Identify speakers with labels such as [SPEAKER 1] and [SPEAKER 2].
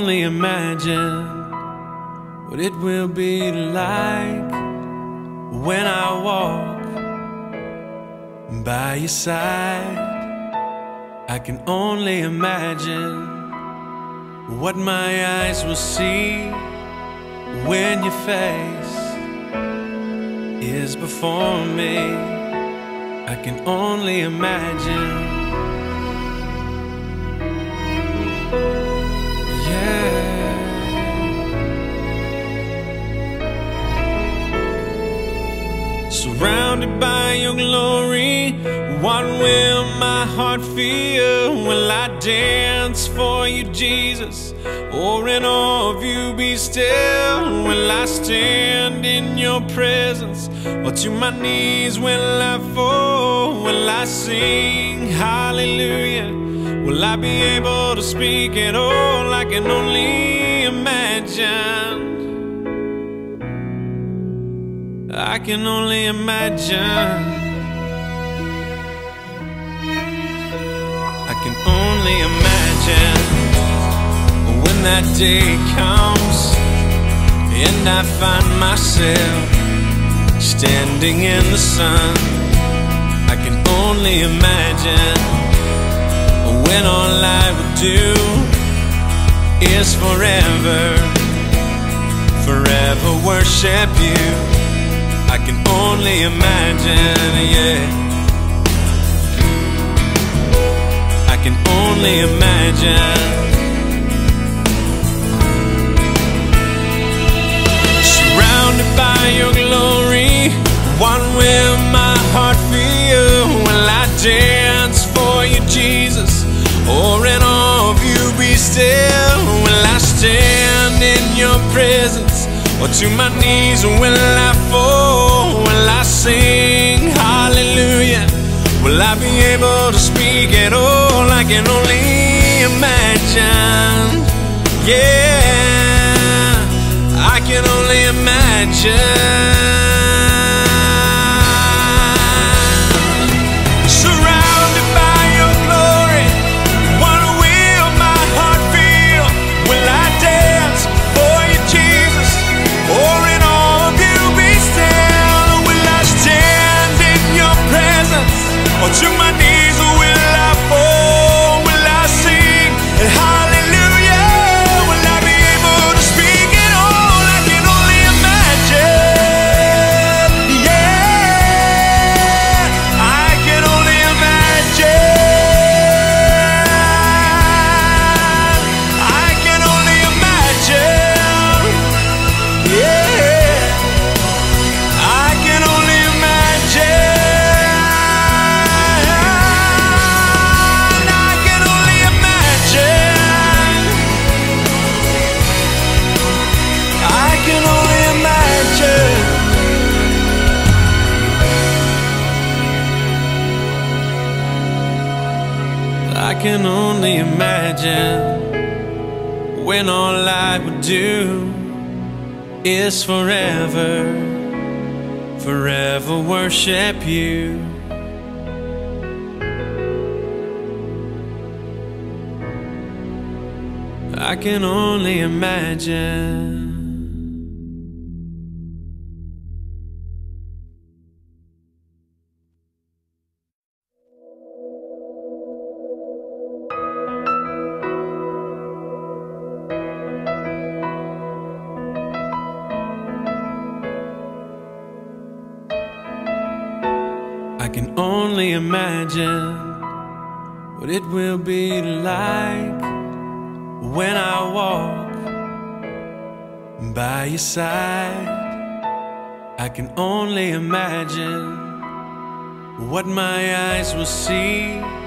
[SPEAKER 1] only imagine what it will be like when I walk by your side. I can only imagine what my eyes will see when your face is before me. I can only imagine. Surrounded by your glory, what will my heart feel? Will I dance for you, Jesus? Or in awe of you be still? Will I stand in your presence? Or to my knees will I fall? Will I sing hallelujah? Will I be able to speak at all? I can only imagine. I can only imagine. I can only imagine when that day comes and I find myself standing in the sun. I can only imagine when all I would do is forever, forever worship you. I can only imagine, yeah. I can only imagine. Surrounded by your glory, what will my heart feel? Will I dance for you, Jesus? Or in awe of you be still? Will I stand in your presence? Or to my knees will I fall? Will I sing hallelujah? Will I be able to speak at all? I can only imagine. Yeah, I can only imagine. Surrounded by your glory, what will my heart feel? Will I dance for you, Jesus? Or in all of you be still? Will I stand in your presence? Or to my knees will I fall? Will I sing hallelujah? Will I be able to speak at all? I can only imagine. Yeah, I can only imagine. I can only imagine. Yeah, I can only imagine. I can only imagine. I can only imagine. I can only imagine when all I would do is forever, forever worship you. I can only imagine. I can only imagine what it will be like when I walk by your side. I can only imagine what my eyes will see